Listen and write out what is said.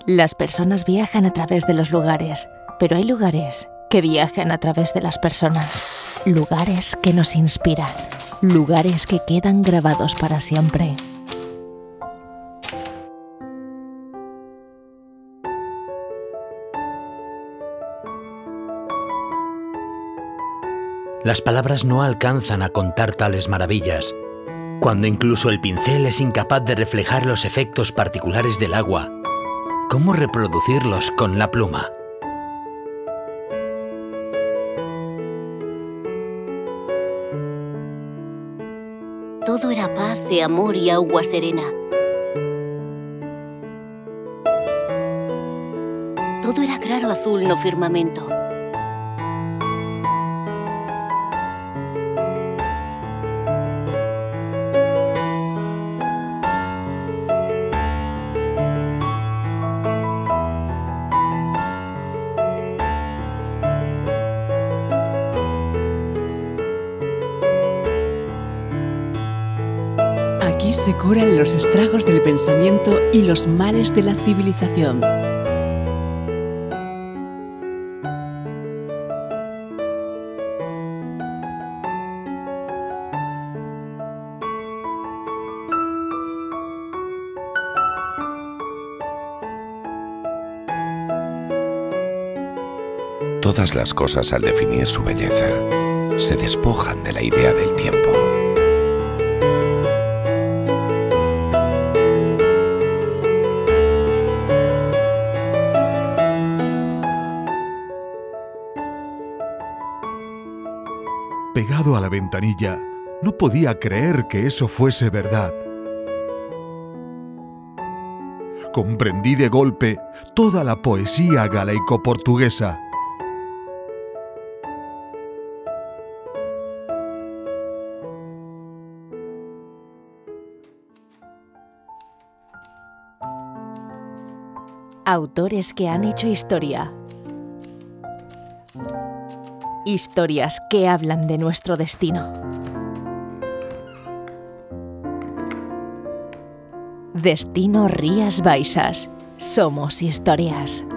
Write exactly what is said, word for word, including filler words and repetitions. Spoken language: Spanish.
Las personas viajan a través de los lugares, pero hay lugares que viajan a través de las personas. Lugares que nos inspiran, lugares que quedan grabados para siempre. Las palabras no alcanzan a contar tales maravillas, cuando incluso el pincel es incapaz de reflejar los efectos particulares del agua. ¿Cómo reproducirlos con la pluma? Todo era paz e amor y agua serena. Todo era claro azul no firmamento. Aquí se curan los estragos del pensamiento y los males de la civilización. Todas las cosas, al definir su belleza, se despojan de la idea del tiempo. Pegado a la ventanilla, no podía creer que eso fuese verdad. Comprendí de golpe toda la poesía galaico-portuguesa. Autores que han hecho historia. Historias que hablan de nuestro destino. Destino Rías Baixas. Somos historias.